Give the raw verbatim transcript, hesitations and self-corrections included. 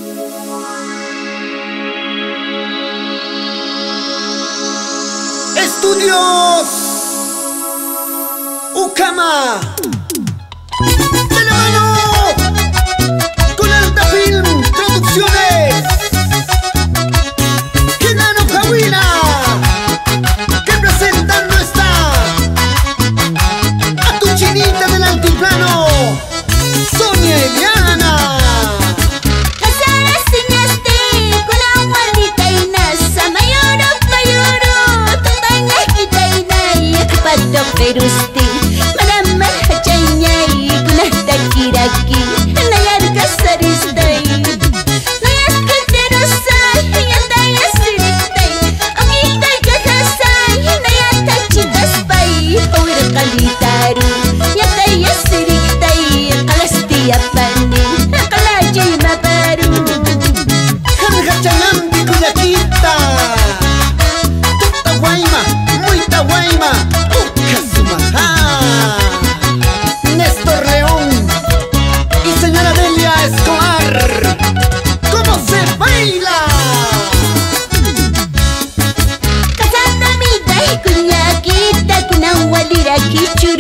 Estudios Ucama, de la mano con Alta Film Producciones, Genaro Cahuina, que presentando está a tu chinita del altiplano, Sonia Eliana. Perusti, maramah hajanyai, gunah dakiraki, nayar kasaristai, nayas katerusai, yandaya siritai, agitai kahasai, nayar tachitaspai, awir kalitaru, yandaya siritai, kalastia pani, kalajay mabaru. Hanhachanam di kuyakita, tukta guayma, muita guayma. Néstor León y señora Delia Escobar, ¿cómo se baila? Kasama mi dai kunyakita kunawalira kichu.